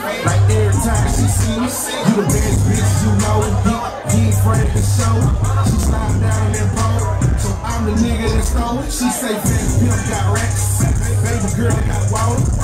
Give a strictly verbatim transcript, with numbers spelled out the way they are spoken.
Like every time she see me, you the best bitch you know. He, he ain't afraid to show. She slide down in that pole, so I'm the nigga that stole it. She say, baby, pimp got racks. Baby girl got water.